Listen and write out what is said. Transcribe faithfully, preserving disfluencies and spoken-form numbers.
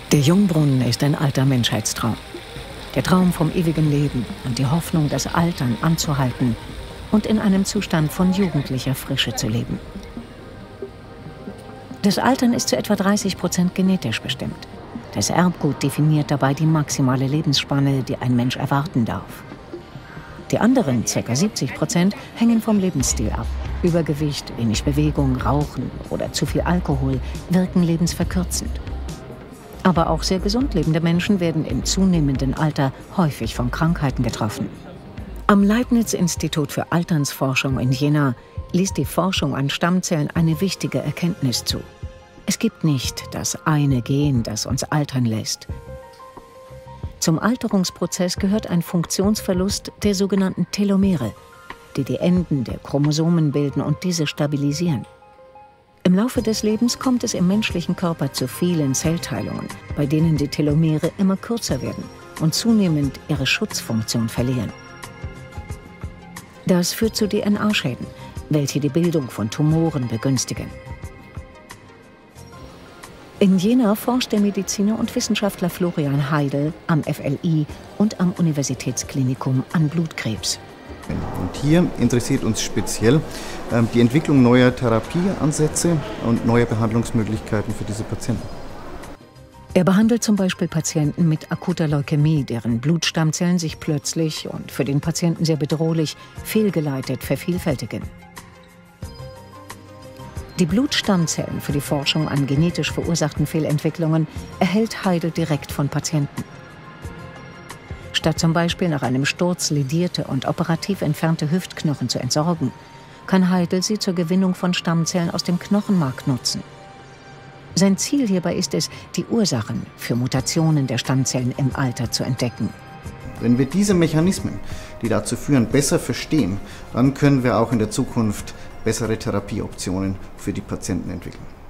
Der Jungbrunnen ist ein alter Menschheitstraum. Der Traum vom ewigen Leben und die Hoffnung, das Altern anzuhalten und in einem Zustand von jugendlicher Frische zu leben. Das Altern ist zu etwa dreißig Prozent genetisch bestimmt. Das Erbgut definiert dabei die maximale Lebensspanne, die ein Mensch erwarten darf. Die anderen, ca. siebzig Prozent, hängen vom Lebensstil ab. Übergewicht, wenig Bewegung, Rauchen oder zu viel Alkohol wirken lebensverkürzend. Aber auch sehr gesund lebende Menschen werden im zunehmenden Alter häufig von Krankheiten getroffen. Am Leibniz-Institut für Alternsforschung in Jena ließ die Forschung an Stammzellen eine wichtige Erkenntnis zu. Es gibt nicht das eine Gen, das uns altern lässt. Zum Alterungsprozess gehört ein Funktionsverlust der sogenannten Telomere, die die Enden der Chromosomen bilden und diese stabilisieren. Im Laufe des Lebens kommt es im menschlichen Körper zu vielen Zellteilungen, bei denen die Telomere immer kürzer werden und zunehmend ihre Schutzfunktion verlieren. Das führt zu D N A-Schäden, welche die Bildung von Tumoren begünstigen. In Jena forscht der Mediziner und Wissenschaftler Florian Heidel am F L I und am Universitätsklinikum an Blutkrebs. Und hier interessiert uns speziell äh, die Entwicklung neuer Therapieansätze und neuer Behandlungsmöglichkeiten für diese Patienten. Er behandelt zum Beispiel Patienten mit akuter Leukämie, deren Blutstammzellen sich plötzlich und für den Patienten sehr bedrohlich fehlgeleitet vervielfältigen. Die Blutstammzellen für die Forschung an genetisch verursachten Fehlentwicklungen erhält Heidel direkt von Patienten. Statt zum Beispiel nach einem Sturz ledierte und operativ entfernte Hüftknochen zu entsorgen, kann Heidel sie zur Gewinnung von Stammzellen aus dem Knochenmark nutzen. Sein Ziel hierbei ist es, die Ursachen für Mutationen der Stammzellen im Alter zu entdecken. Wenn wir diese Mechanismen, die dazu führen, besser verstehen, dann können wir auch in der Zukunft bessere Therapieoptionen für die Patienten entwickeln.